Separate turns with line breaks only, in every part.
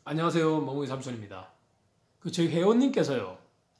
안녕하세요. 멍멍이 삼촌입니다. 저희 회원님께서요,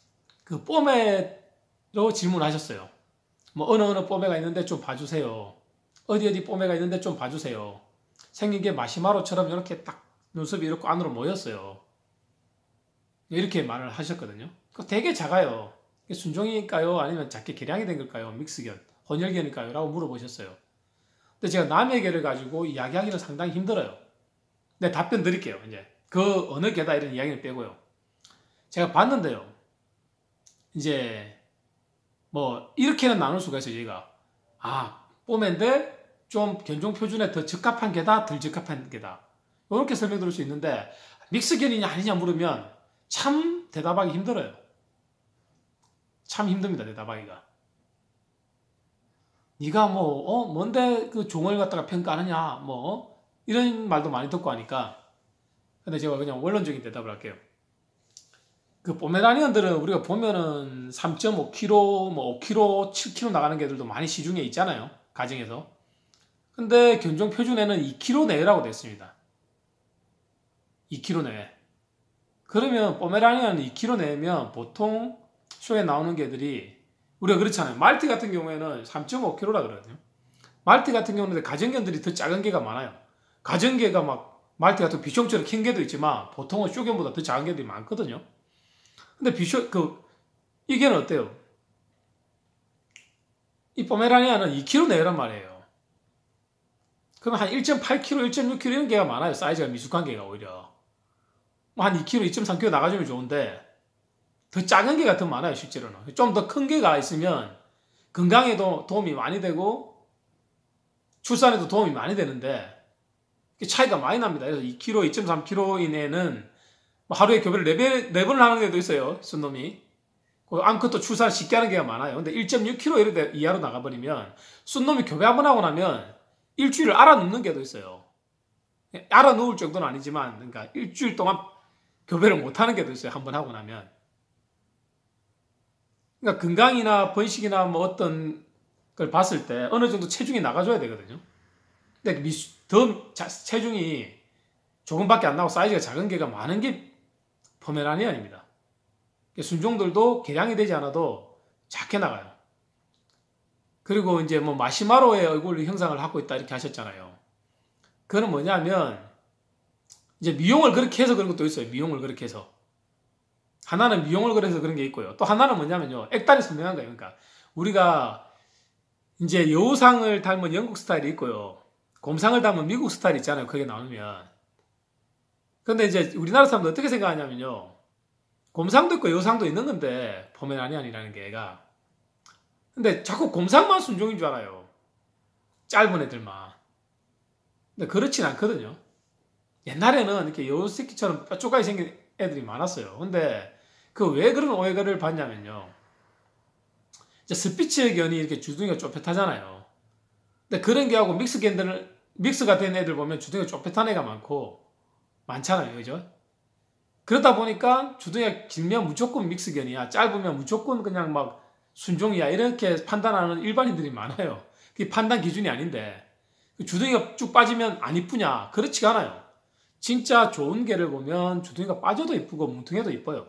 뽀매로 질문하셨어요. 뭐, 어느 뽀매가 있는데 좀 봐주세요. 어디 뽀매가 있는데 좀 봐주세요. 생긴 게 마시마로처럼 이렇게 딱 눈썹이 이렇게 안으로 모였어요. 이렇게 말을 하셨거든요. 되게 작아요. 순종일까요? 아니면 작게 개량이 된 걸까요? 믹스견, 혼혈견일까요? 라고 물어보셨어요. 근데 제가 남의 개를 가지고 이야기하기는 상당히 힘들어요. 네, 답변 드릴게요. 이제 그 어느 개다 이런 이야기는 빼고요. 제가 봤는데요. 이제 뭐 이렇게는 나눌 수가 있어요. 저희가 뽀매인데 좀 견종 표준에 더 적합한 개다, 덜 적합한 개다. 이렇게 설명드릴 수 있는데 믹스견이냐 아니냐 물으면 참 대답하기 힘들어요. 참 힘듭니다. 대답하기가. 네가 뭔데 그 종을 갖다가 평가하느냐 이런 말도 많이 듣고 하니까. 근데 제가 그냥 원론적인 대답을 할게요. 그 포메라니언들은 우리가 보면은 3.5kg, 5kg, 7kg 나가는 개들도 많이 시중에 있잖아요. 가정에서. 근데 견종 표준에는 2kg 내외라고 되어 있습니다. 2kg 내외. 그러면 포메라니언은 2kg 내외면 보통 쇼에 나오는 개들이 우리가 그렇잖아요. 말티 같은 경우에는 3.5kg라 그러거든요. 말티 같은 경우는 가정견들이 더 작은 개가 많아요. 가정개가 막 말티 같은 비숑처럼 큰 개도 있지만 보통은 쇼견보다 더 작은 개들이 많거든요. 근데 이 개는 어때요? 이 포메라니아는 2kg 내외란 말이에요. 그러면 한 1.8kg, 1.6kg 이런 개가 많아요. 사이즈가 미숙한 개가 오히려. 한 2kg, 2.3kg 나가주면 좋은데 더 작은 개가 더 많아요. 실제로는. 좀 더 큰 개가 있으면 건강에도 도움이 많이 되고 출산에도 도움이 많이 되는데 차이가 많이 납니다. 그래서 2kg, 2.3kg 이내는 하루에 교배를 4번을 하는 데도 있어요. 순놈이. 암컷도 출산을 쉽게 하는 게가 많아요. 근데 1.6kg 이런 이하로 나가버리면 순놈이 교배 한번 하고 나면 일주일을 알아눕는 게도 있어요. 알아누울 정도는 아니지만 그러니까 일주일 동안 교배를 못하는 게도 있어요. 한번 하고 나면. 그러니까 건강이나 번식이나 어떤 걸 봤을 때 어느 정도 체중이 나가줘야 되거든요. 근데 체중이 조금밖에 안 나고 사이즈가 작은 개가 많은 게 포메라니안입니다. 순종들도 개량이 되지 않아도 작게 나가요. 그리고 이제 마시마로의 얼굴 형상을 하고 있다 이렇게 하셨잖아요. 그건 뭐냐면 이제 미용을 그렇게 해서 그런 것도 있어요. 미용을 그렇게 해서. 하나는 미용을 그래서 그런 게 있고요. 또 하나는 뭐냐면요. 액단이 선명한 거예요. 그러니까 우리가 이제 여우상을 닮은 영국 스타일이 있고요. 곰상을 닮은 미국 스타일 있잖아요. 그게 나오면. 근데 이제 우리나라 사람들 어떻게 생각하냐면요. 곰상도 있고 여우상도 있는 건데 포메라니안이라는 개가. 근데 자꾸 곰상만 순종인 줄 알아요. 짧은 애들만. 근데 그렇진 않거든요. 옛날에는 이렇게 여우 새끼처럼 뾰족하게 생긴 애들이 많았어요. 근데 왜 그런 오해를 받냐면요. 이제 스피츠견이 이렇게 주둥이가 쪼뼛하잖아요. 근데 그런 개하고 믹스가 된 애들 보면 주둥이가 쪼뼛한 애가 많잖아요. 그죠? 그러다 보니까 주둥이가 길면 무조건 믹스견이야. 짧으면 무조건 그냥 순종이야. 이렇게 판단하는 일반인들이 많아요. 그게 판단 기준이 아닌데 주둥이가 쭉 빠지면 안 이쁘냐? 그렇지가 않아요. 진짜 좋은 개를 보면 주둥이가 빠져도 이쁘고 뭉퉁해도 이뻐요.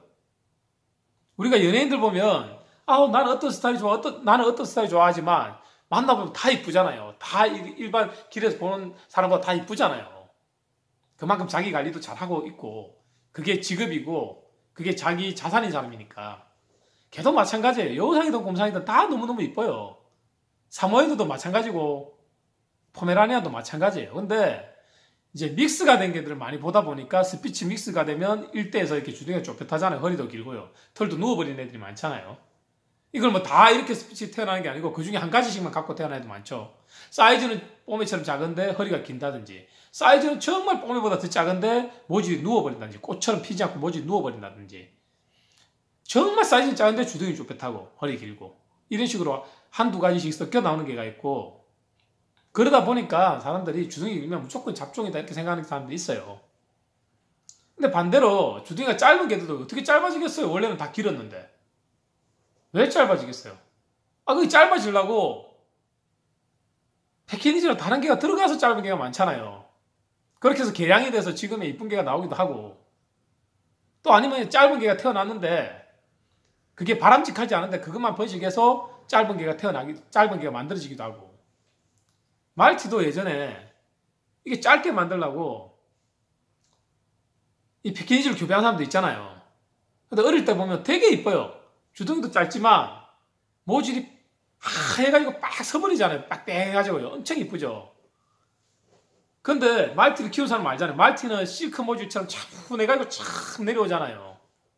우리가 연예인들 보면 나는 어떤 스타일이 좋아, 나는 어떤 스타일 좋아하지만 만나보면 다 이쁘잖아요. 다 일반 길에서 보는 사람보다 다 이쁘잖아요. 그만큼 자기 관리도 잘하고 있고 그게 직업이고 그게 자기 자산인 사람이니까. 걔도 마찬가지예요. 여우상이든 곰상이든 다 너무너무 이뻐요. 사모예드도 마찬가지고 포메라니안도 마찬가지예요. 근데 이제 믹스가 된 개들을 많이 보다 보니까 스피치 믹스가 되면 일대에서 이렇게 주둥이가 좁혀타잖아요. 허리도 길고요. 털도 누워버린 애들이 많잖아요. 이걸 다 이렇게 스피치 태어나는 게 아니고 그 중에 한 가지씩만 갖고 태어나는 애도 많죠. 사이즈는 뽀매처럼 작은데 허리가 긴다든지 사이즈는 정말 뽀매보다 더 작은데 모질이 누워버린다든지 꽃처럼 피지 않고 모질이 누워버린다든지 정말 사이즈는 작은데 주둥이 좁혀타고 허리 길고 이런 식으로 한두 가지씩 섞여 나오는 개가 있고 그러다 보니까 사람들이 주둥이 길면 무조건 잡종이다 이렇게 생각하는 사람들이 있어요. 근데 반대로 주둥이가 짧은 개들도 어떻게 짧아지겠어요? 원래는 다 길었는데. 왜 짧아지겠어요? 그게 짧아지려고 패키니지랑 다른 개가 들어가서 짧은 개가 많잖아요. 그렇게 해서 개량이 돼서 지금의 이쁜 개가 나오기도 하고 또 아니면 짧은 개가 태어났는데 그게 바람직하지 않은데 그것만 번식해서 짧은 개가 만들어지기도 하고. 말티도 예전에 이게 짧게 만들려고 이 패키지를 교배한 사람도 있잖아요. 근데 어릴 때 보면 되게 이뻐요. 주둥이도 짧지만 모질이 하얘가지고 빡 서버리잖아요. 빡빡해가지고요. 엄청 이쁘죠. 근데 말티를 키우는 사람 알잖아요. 말티는 실크 모질처럼 차분해가지고 참 내려오잖아요.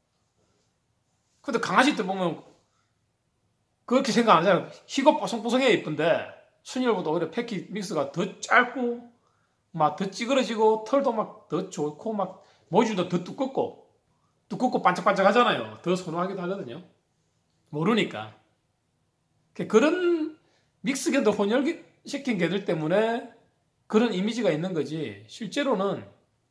근데 강아지들 보면 그렇게 생각 안 하잖아요. 희고 뽀송뽀송해야 이쁜데 순열보다 오히려 패키 믹스가 더 짧고 막 더 찌그러지고 털도 막 더 좋고 막 모질도 더 두껍고 반짝반짝 하잖아요. 더 선호하기도 하거든요. 모르니까. 그런 믹스 개들 혼혈시킨 개들 때문에 그런 이미지가 있는 거지. 실제로는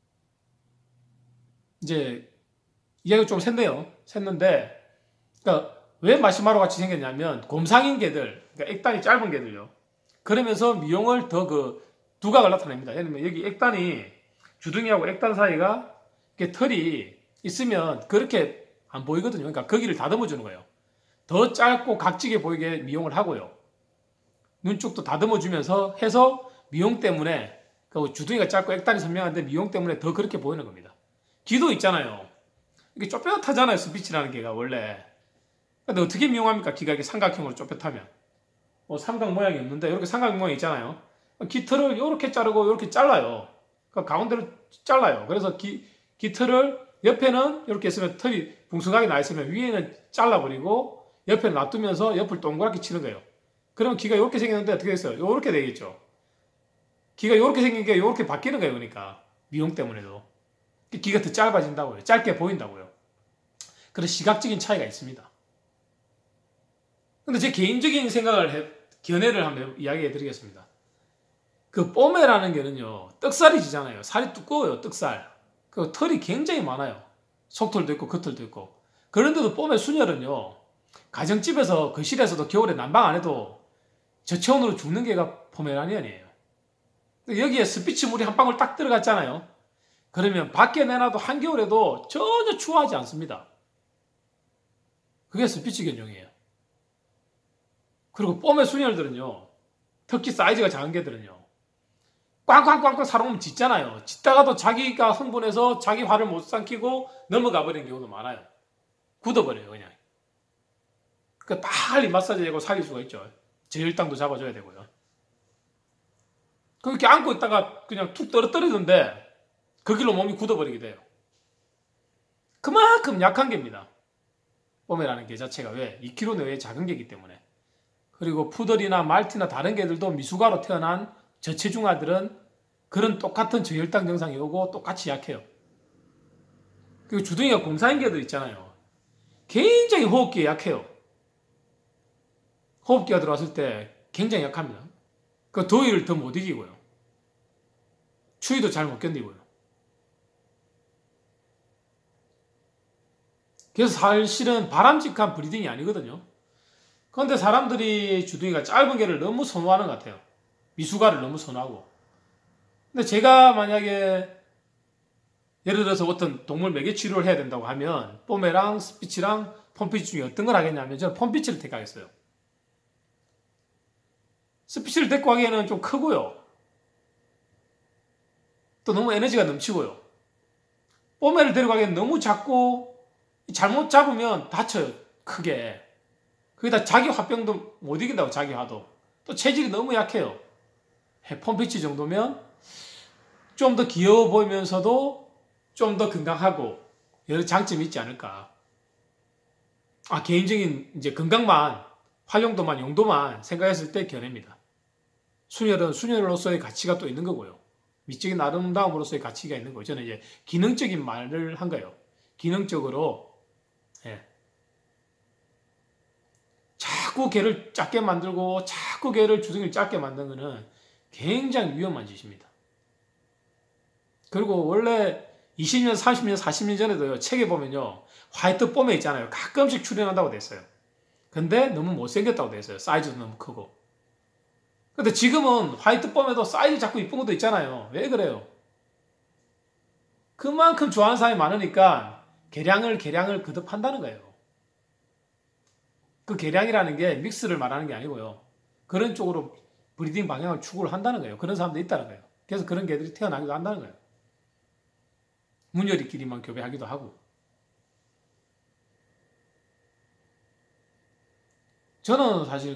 이제 이야기가 좀 샜는데 그러니까 왜 마시마로 같이 생겼냐면 곰상인 개들, 그러니까 액단이 짧은 개들요. 그러면서 미용을 더 두각을 나타냅니다. 예를 들면 여기 액단이 주둥이하고 액단 사이가 이렇게 털이 있으면 그렇게 안 보이거든요. 그러니까 거기를 다듬어 주는 거예요. 더 짧고 각지게 보이게 미용을 하고요. 눈 쪽도 다듬어 주면서 해서 미용 때문에 주둥이가 짧고 액단이 선명한데 미용 때문에 더 그렇게 보이는 겁니다. 귀도 있잖아요. 이게 좁혀타잖아요. 스피치라는 개가 원래. 근데 어떻게 미용합니까? 귀가 이렇게 삼각형으로 좁혀타면. 삼각 모양이 없는데 이렇게 삼각 모양이 있잖아요. 깃털을 이렇게 자르고 이렇게 잘라요. 그러니까 가운데를 잘라요. 그래서 깃털을 옆에는 이렇게 있으면 털이 붕숭하게 나 있으면 위에는 잘라버리고 옆에 놔두면서 옆을 동그랗게 치는 거예요. 그러면 귀가 이렇게 생겼는데 어떻게 됐어요? 이렇게 되겠죠. 귀가 이렇게 생긴 게 이렇게 바뀌는 거예요. 그러니까 미용 때문에도 귀가 더 짧아진다고요. 짧게 보인다고요. 그런 시각적인 차이가 있습니다. 근데 제 개인적인 견해를 한번 이야기해 드리겠습니다. 그 뽀메라는 게는요, 떡살이 지잖아요. 살이 두꺼워요, 떡살. 그 털이 굉장히 많아요. 속털도 있고 겉털도 있고. 그런데도 뽀메 순혈은요, 가정집에서 거실에서도 겨울에 난방 안 해도 저체온으로 죽는 게가 포메라니언이에요. 여기에 스피치 물이 한 방울 딱 들어갔잖아요. 그러면 밖에 내놔도 한겨울에도 전혀 추워하지 않습니다. 그게 스피치 견종이에요. 그리고 뽀메 순혈들은요, 특히 사이즈가 작은 개들은요, 꽝꽝꽝꽝 살아오면 짖잖아요. 짖다가도 자기가 흥분해서 자기 화를 못 삼키고 넘어가 버리는 경우도 많아요. 굳어버려요, 그냥. 그 빨리 마사지 되고 살릴 수가 있죠. 저혈당도 잡아줘야 되고요. 그렇게 안고 있다가 그냥 툭 떨어뜨리던데 그 길로 몸이 굳어버리게 돼요. 그만큼 약한 개입니다. 뽀메라는 개 자체가 왜? 2kg 내외의 작은 개이기 때문에. 그리고 푸들이나 말티나 다른 개들도 미숙아로 태어난 저체중아들은 그런 똑같은 저혈당 증상이 오고 똑같이 약해요. 그리고 주둥이가 곰사인 개들 있잖아요. 굉장히 호흡기에 약해요. 호흡기가 들어왔을 때 굉장히 약합니다. 그 더위를 더 못 이기고요. 추위도 잘 못 견디고요. 그래서 사실은 바람직한 브리딩이 아니거든요. 그런데 사람들이 주둥이가 짧은 개를 너무 선호하는 것 같아요. 미숙아를 너무 선호하고. 근데 제가 만약에 예를 들어서 어떤 동물 매개 치료를 해야 된다고 하면 뽀메랑 스피치랑 펌피치 중에 어떤 걸 하겠냐면 저는 펌피치를 택하겠어요. 스피치를 데리고 하기에는 좀 크고요. 또 너무 에너지가 넘치고요. 뽀메를 데려가기에는 너무 작고 잘못 잡으면 다쳐요. 크게. 거기다 자기 화병도 못 이긴다고, 자기 화도. 또 체질이 너무 약해요. 펌피치 정도면 좀 더 귀여워 보이면서도 좀 더 건강하고 여러 장점이 있지 않을까. 개인적인 이제 건강만, 활용도만, 용도만 생각했을 때 견해입니다. 순혈은 순혈로서의 가치가 또 있는 거고요. 미적인 아름다움으로서의 가치가 있는 거죠. 저는 이제 기능적인 말을 한 거예요. 기능적으로, 자꾸 개를 작게 만들고 자꾸 개를 주둥이를 작게 만드는 거는 굉장히 위험한 짓입니다. 그리고 원래 20년, 30년, 40년 전에도요, 책에 보면요, 화이트 뽀메 있잖아요. 가끔씩 출연한다고 됐어요. 근데 너무 못생겼다고 됐어요. 사이즈도 너무 크고. 근데 지금은 화이트 뽀메도 사이즈 자꾸 이쁜 것도 있잖아요. 왜 그래요? 그만큼 좋아하는 사람이 많으니까 개량을 거듭한다는 거예요. 그 개량이라는 게 믹스를 말하는 게 아니고요. 그런 쪽으로 브리딩 방향을 추구를 한다는 거예요. 그런 사람도 있다는 거예요. 그래서 그런 개들이 태어나기도 한다는 거예요. 문열이끼리만 교배하기도 하고. 저는 사실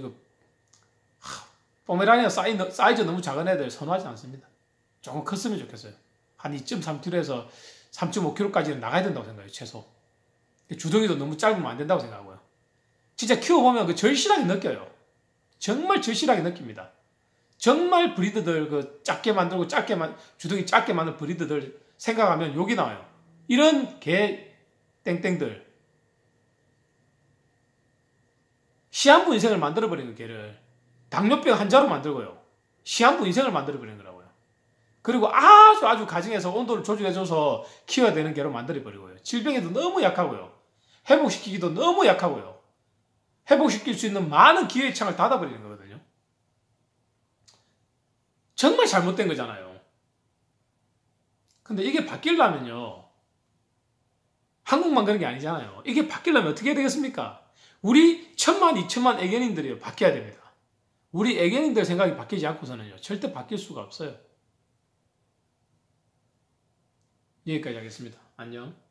포메라니아 사이즈 너무 작은 애들 선호하지 않습니다. 조금 컸으면 좋겠어요. 한 2.3kg에서 3.5kg까지는 나가야 된다고 생각해요. 최소. 주둥이도 너무 짧으면 안 된다고 생각하고요. 진짜 키워보면 그 절실하게 느껴요. 정말 절실하게 느낍니다. 정말 브리드들 작게 만들고 주둥이 작게 만든 브리드들 생각하면 욕이 나와요. 이런 개 땡땡들 시한부 인생을 만들어버리는 개를 당뇨병 환자로 만들고요. 시한부 인생을 만들어버리는 거라고요. 그리고 아주 가정에서 온도를 조절해줘서 키워야 되는 개로 만들어버리고요. 질병에도 너무 약하고요. 회복시키기도 너무 약하고요. 회복시킬 수 있는 많은 기회의 창을 닫아버리는 거거든요. 정말 잘못된 거잖아요. 근데 이게 바뀌려면요. 한국만 그런 게 아니잖아요. 이게 바뀌려면 어떻게 해야 되겠습니까? 우리 1000만, 2000만 애견인들이 바뀌어야 됩니다. 우리 애견인들 생각이 바뀌지 않고서는요. 절대 바뀔 수가 없어요. 여기까지 하겠습니다. 안녕.